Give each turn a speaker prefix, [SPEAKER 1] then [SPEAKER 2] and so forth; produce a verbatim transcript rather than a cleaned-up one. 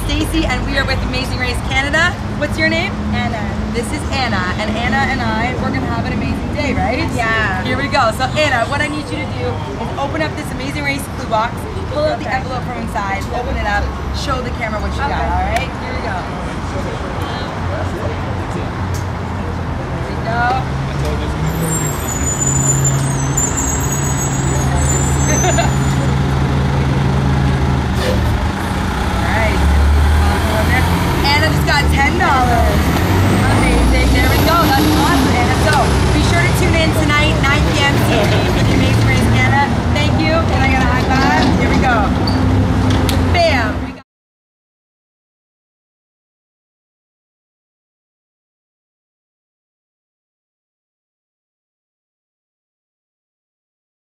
[SPEAKER 1] Stacy and we are with Amazing Race Canada. What's your name?
[SPEAKER 2] Anna.
[SPEAKER 1] This is Anna, and Anna and I, we're gonna have an amazing day, right?
[SPEAKER 2] Yeah.
[SPEAKER 1] Here we go. So Anna, what I need you to do is open up this Amazing Race clue box, pull out the
[SPEAKER 2] Okay.
[SPEAKER 1] envelope from inside, open it up, show the camera what you got,
[SPEAKER 2] Okay.
[SPEAKER 1] all right? Here we go. Here we go.